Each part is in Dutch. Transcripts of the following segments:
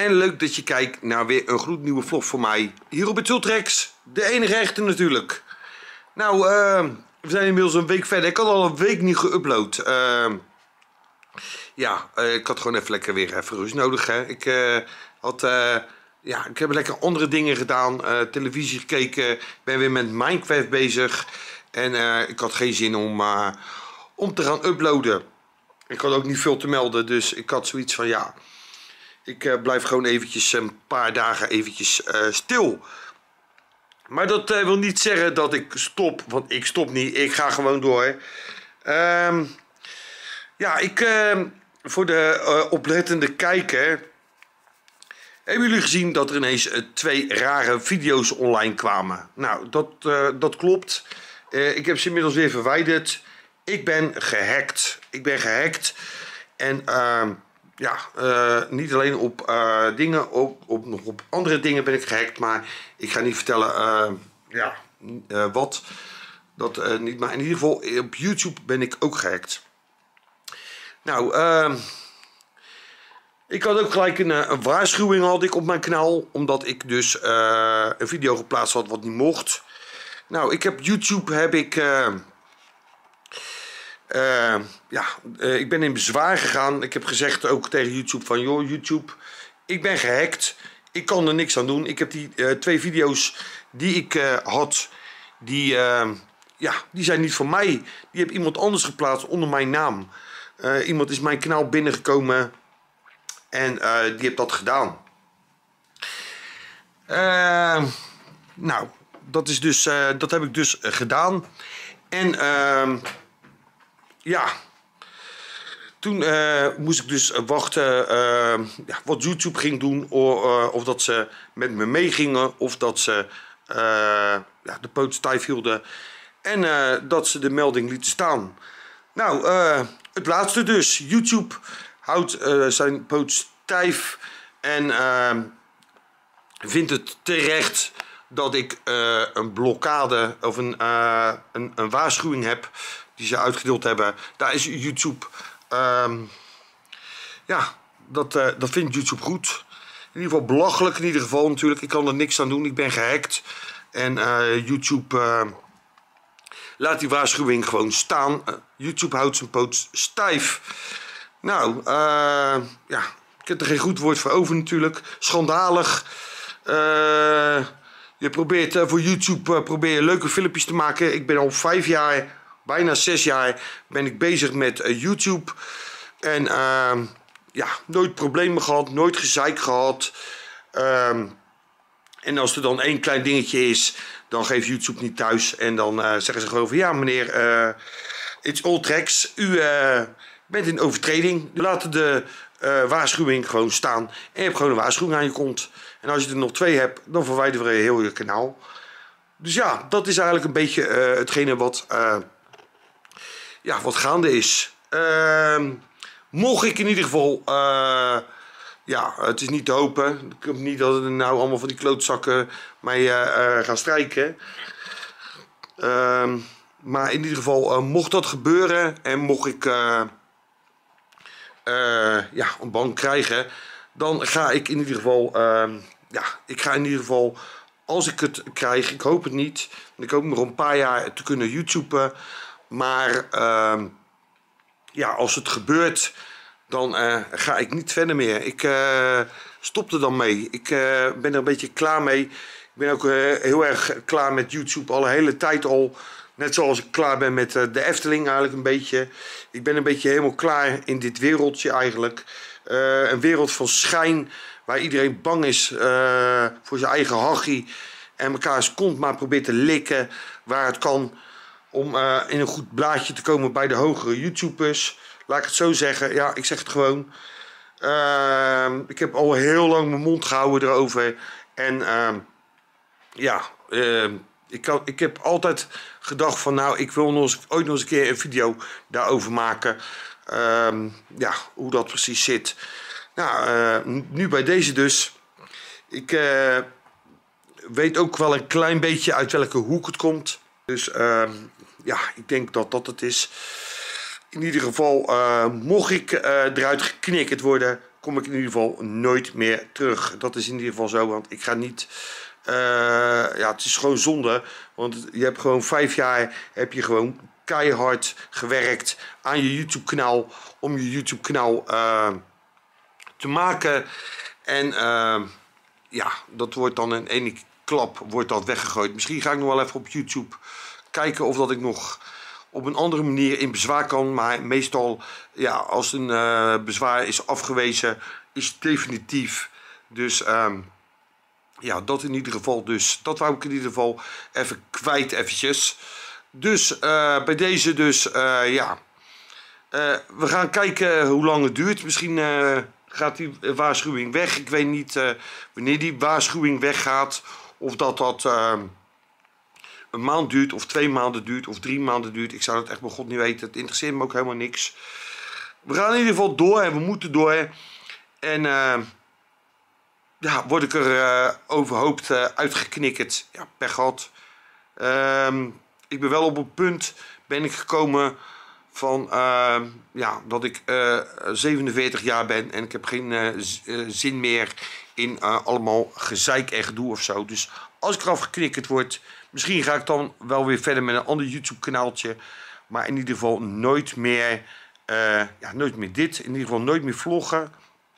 en leuk dat je kijkt naar weer een gloednieuwe vlog van mij. Hier op het Ultrex, de enige echte natuurlijk. Nou, we zijn inmiddels een week verder. Ik had al een week niet geüpload. Ik had gewoon even lekker weer even rust nodig. Hè. Ik heb lekker andere dingen gedaan. Televisie gekeken. Ik ben weer met Minecraft bezig. En ik had geen zin om te gaan uploaden. Ik had ook niet veel te melden. Dus ik had zoiets van ja. Ik blijf gewoon eventjes een paar dagen eventjes stil. Maar dat wil niet zeggen dat ik stop. Want ik stop niet. Ik ga gewoon door. Voor de oplettende kijker. Hebben jullie gezien dat er ineens 2 rare video's online kwamen? Nou, dat klopt. Ik heb ze inmiddels weer verwijderd. Ik ben gehackt. En niet alleen op dingen, ook nog op andere dingen ben ik gehackt. Maar ik ga niet vertellen wat. Dat niet, maar in ieder geval op YouTube ben ik ook gehackt. Nou, ik had ook gelijk een waarschuwing had ik op mijn kanaal. Omdat ik dus een video geplaatst had wat niet mocht. Nou, ik heb YouTube ik ben in bezwaar gegaan. Ik heb gezegd ook tegen YouTube van joh YouTube, ik ben gehackt. Ik kan er niks aan doen. Ik heb die 2 video's die ik had, die zijn niet van mij. Die heeft iemand anders geplaatst onder mijn naam. Iemand is mijn kanaal binnengekomen en die heeft dat gedaan. Dat heb ik dus gedaan. En toen moest ik dus wachten wat YouTube ging doen. Of dat ze met me meegingen. Of dat ze de poot stijf hielden. En dat ze de melding lieten staan. Nou, het laatste dus. YouTube houdt zijn poot stijf. En vindt het terecht dat ik een blokkade of een waarschuwing heb. Die ze uitgedeeld hebben. Daar is YouTube. Dat vindt YouTube goed. In ieder geval belachelijk. In ieder geval natuurlijk. Ik kan er niks aan doen. Ik ben gehackt. En YouTube laat die waarschuwing gewoon staan. YouTube houdt zijn poot stijf. Nou, ik heb er geen goed woord voor over natuurlijk. Schandalig. Je probeert voor YouTube leuke filmpjes te maken. Ik ben al 5 jaar, bijna 6 jaar, ben ik bezig met YouTube. En nooit problemen gehad, nooit gezeik gehad. En als er dan 1 klein dingetje is, dan geeft YouTube niet thuis. En dan zeggen ze gewoon van ja meneer, it's Ultrex, u bent in overtreding. We laten de waarschuwing gewoon staan. En je hebt gewoon een waarschuwing aan je kont. En als je er nog 2 hebt, dan verwijderen we heel je kanaal. Dus ja, dat is eigenlijk een beetje hetgene wat gaande is. Mocht ik in ieder geval... het is niet te hopen. Ik hoop niet dat er nou allemaal van die klootzakken mij gaan strijken. Maar in ieder geval, mocht dat gebeuren en mocht ik een ban krijgen, dan ga ik in ieder geval, als ik het krijg, ik hoop het niet, want ik hoop nog een paar jaar te kunnen YouTuben, maar als het gebeurt, dan ga ik niet verder meer. Ik stop er dan mee. Ik ben er een beetje klaar mee. Ik ben ook heel erg klaar met YouTube al een hele tijd al. Net zoals ik klaar ben met de Efteling eigenlijk een beetje. Ik ben een beetje helemaal klaar in dit wereldje eigenlijk. Een wereld van schijn. Waar iedereen bang is voor zijn eigen hachie. En elkaars kont maar probeert te likken waar het kan. Om in een goed blaadje te komen bij de hogere YouTubers. Laat ik het zo zeggen. Ja, ik zeg het gewoon. Ik heb al heel lang mijn mond gehouden erover. En ik heb altijd gedacht van nou, ik wil ooit nog eens een keer een video daarover maken. Hoe dat precies zit. Nou, nu bij deze dus. Ik weet ook wel een klein beetje uit welke hoek het komt. Dus ik denk dat het is. In ieder geval, mocht ik eruit geknikkerd worden, kom ik in ieder geval nooit meer terug. Dat is in ieder geval zo, want ik ga niet... ja, het is gewoon zonde, want je hebt gewoon 5 jaar heb je gewoon keihard gewerkt aan je YouTube kanaal om je YouTube kanaal te maken. En ja, dat wordt dan in één klap wordt dat weggegooid. Misschien ga ik nog wel even op YouTube kijken of dat ik nog op een andere manier in bezwaar kan. Maar meestal, ja, als een bezwaar is afgewezen, is het definitief. Dus ja, dat in ieder geval. Dus dat wou ik in ieder geval even kwijt eventjes. Dus bij deze dus, ja. We gaan kijken hoe lang het duurt. Misschien gaat die waarschuwing weg. Ik weet niet wanneer die waarschuwing weggaat. Of dat een maand duurt, of 2 maanden duurt, of 3 maanden duurt. Ik zou het echt bij God niet weten. Het interesseert me ook helemaal niks. We gaan in ieder geval door en we moeten door. En ja, word ik er overhoopt uitgeknikkerd. Ja, pech gehad. Ik ben wel op een punt ben ik gekomen van ja, dat ik 47 jaar ben en ik heb geen zin meer in allemaal gezeik en gedoe of zo. Dus als ik eraf geknikkerd word, misschien ga ik dan wel weer verder met een ander YouTube kanaaltje. Maar in ieder geval nooit meer, ja, nooit meer dit. In ieder geval nooit meer vloggen.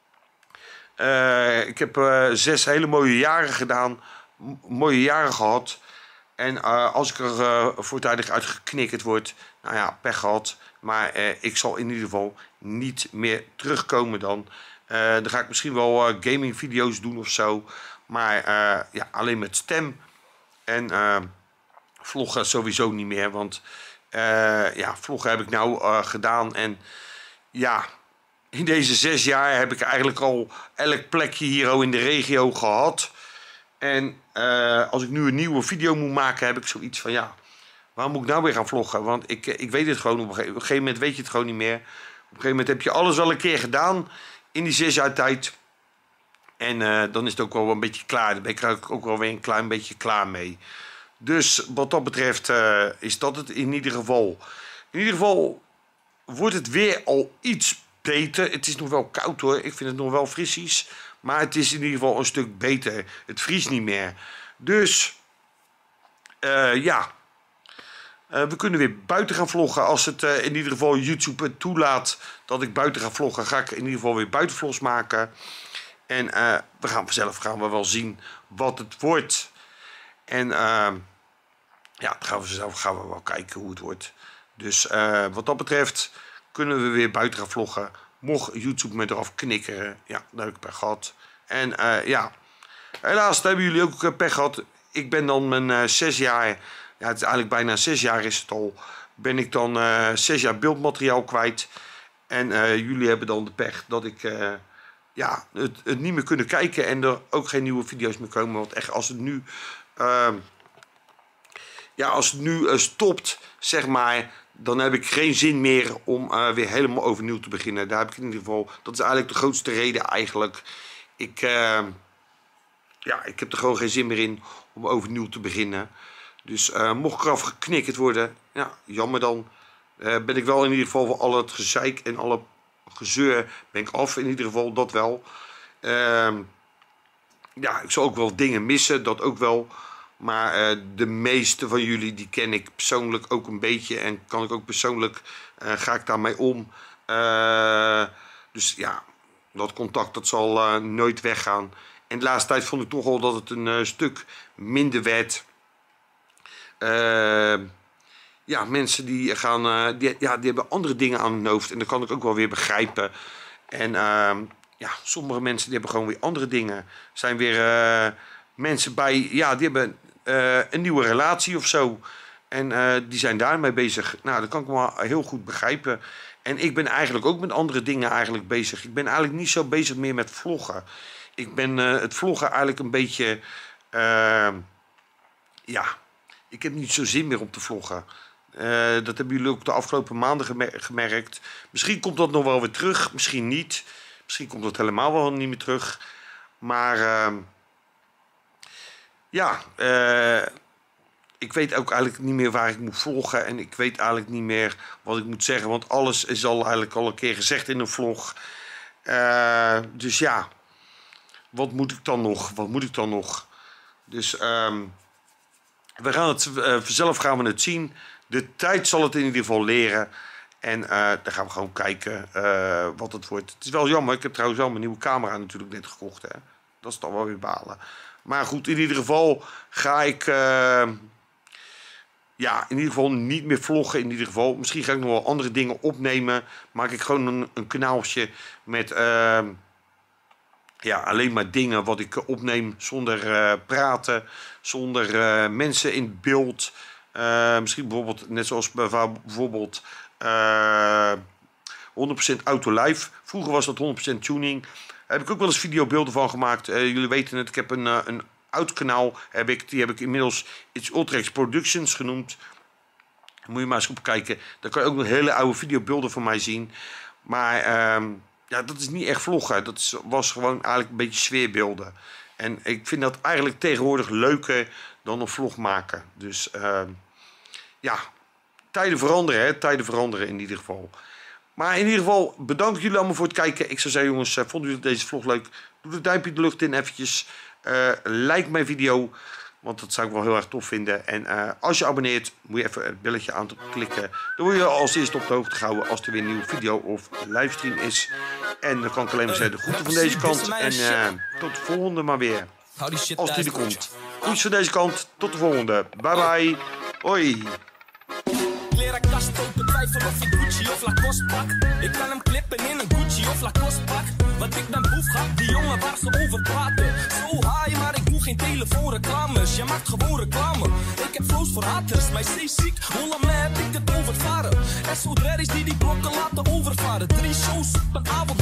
Ik heb 6 hele mooie jaren gedaan. Mooie jaren gehad. En als ik er voortijdig uitgeknikkerd word, nou ja, pech gehad. Maar ik zal in ieder geval niet meer terugkomen dan. Dan ga ik misschien wel gaming video's doen of zo. Maar ja, alleen met stem. En vloggen sowieso niet meer. Want ja, vloggen heb ik nou gedaan. En ja, in deze 6 jaar heb ik eigenlijk al elk plekje hier in de regio gehad. En als ik nu een nieuwe video moet maken, heb ik zoiets van ja, waarom moet ik nou weer gaan vloggen? Want ik weet het gewoon, op een gegeven moment weet je het gewoon niet meer. Op een gegeven moment heb je alles wel een keer gedaan in die 6 jaar tijd. En dan is het ook wel een beetje klaar. Dan ben ik ook wel weer een klein beetje klaar mee. Dus wat dat betreft is dat het in ieder geval. In ieder geval wordt het weer al iets beter. Het is nog wel koud hoor, ik vind het nog wel frissies. Maar het is in ieder geval een stuk beter. Het vriest niet meer. Dus ja, we kunnen weer buiten gaan vloggen. Als het in ieder geval YouTube het toelaat dat ik buiten ga vloggen, ga ik in ieder geval weer buitenvlogs maken. En we gaan vanzelf wel zien wat het wordt. En ja, dan gaan we wel kijken hoe het wordt. Dus wat dat betreft kunnen we weer buiten gaan vloggen. Mocht YouTube me eraf knikkeren, ja, daar heb ik pech gehad. En ja, helaas hebben jullie ook pech gehad. Ik ben dan mijn 6 jaar, ja, het is eigenlijk bijna 6 jaar is het al, ben ik dan 6 jaar beeldmateriaal kwijt. En jullie hebben dan de pech dat ik ja, het niet meer kunnen kijken en er ook geen nieuwe video's meer komen. Want echt, als het nu, ja, als het nu stopt, zeg maar, dan heb ik geen zin meer om weer helemaal overnieuw te beginnen. Daar heb ik in ieder geval, dat is eigenlijk de grootste reden eigenlijk. Ja, ik heb er gewoon geen zin meer in om overnieuw te beginnen. Dus mocht ik eraf geknikkerd worden, ja, jammer dan. Ben ik wel in ieder geval voor al het gezeik en alle gezeur ben ik af, in ieder geval, dat wel. Ja, ik zal ook wel dingen missen, dat ook wel. Maar de meeste van jullie, die ken ik persoonlijk ook een beetje. En kan ik ook persoonlijk, ga ik daarmee om. Dus ja, dat contact, dat zal nooit weggaan. En de laatste tijd vond ik toch al dat het een stuk minder werd. Ja, mensen die gaan, die hebben andere dingen aan hun hoofd. En dat kan ik ook wel weer begrijpen. En ja, sommige mensen die hebben gewoon weer andere dingen. Zijn weer mensen bij, ja, die hebben een nieuwe relatie of zo. En die zijn daarmee bezig. Nou, dat kan ik wel heel goed begrijpen. En ik ben eigenlijk ook met andere dingen eigenlijk bezig. Ik ben eigenlijk niet zo bezig meer met vloggen. Ik ben het vloggen eigenlijk een beetje, ja, ik heb niet zo zin meer om te vloggen. Dat hebben jullie ook de afgelopen maanden gemerkt. Misschien komt dat nog wel weer terug, misschien niet. Misschien komt dat helemaal wel niet meer terug. Maar ja, ik weet ook eigenlijk niet meer waar ik moet vloggen. En ik weet eigenlijk niet meer wat ik moet zeggen. Want alles is al eigenlijk al een keer gezegd in een vlog. Dus ja, wat moet ik dan nog? Dus we gaan het, vanzelf gaan we het zien. De tijd zal het in ieder geval leren. En dan gaan we gewoon kijken wat het wordt. Het is wel jammer, ik heb trouwens wel mijn nieuwe camera natuurlijk net gekocht. Hè? Dat is dan wel weer balen. Maar goed, in ieder geval ga ik in ieder geval niet meer vloggen. In ieder geval, misschien ga ik nog wel andere dingen opnemen. Maak ik gewoon een kanaaltje met alleen maar dingen wat ik opneem zonder praten. Zonder mensen in beeld. Misschien bijvoorbeeld, net zoals bijvoorbeeld 100% auto live. Vroeger was dat 100% tuning. Daar heb ik ook wel eens videobeelden van gemaakt. Jullie weten het, ik heb een oud kanaal. Die heb ik inmiddels It's Ultrex Productions genoemd. Moet je maar eens op kijken. Daar kan je ook nog hele oude videobeelden van mij zien. Maar dat is niet echt vloggen. Dat was gewoon eigenlijk een beetje sfeerbeelden. En ik vind dat eigenlijk tegenwoordig leuker dan een vlog maken. Dus tijden veranderen, hè? Tijden veranderen in ieder geval. Maar in ieder geval, bedankt jullie allemaal voor het kijken. Ik zou zeggen, jongens, vonden jullie deze vlog leuk? Doe het duimpje de lucht in eventjes. Like mijn video, want dat zou ik wel heel erg tof vinden. En als je abonneert, moet je even het belletje aan klikken. Dan word je als eerste op de hoogte gehouden als er weer een nieuwe video of livestream is. En dan kan ik alleen maar zeggen, de groeten van deze kant. En tot de volgende maar weer. Als die er komt. Groetjes van deze kant, tot de volgende. Bye bye. Hoi. Kast ook betwijfel of je Gucci of Lacoste pak. Ik kan hem klippen in een Gucci of Lacoste pak. Want ik ben boefgat, die jongen waar ze over praten. Zo high, maar ik doe geen telefoonreclames. Je maakt gewoon reclame. Ik heb flows voor haters, mij zeeziek. Holland heb ik het overvaren. SO Dreddies die blokken laten overvaren. 3 shows op een avond.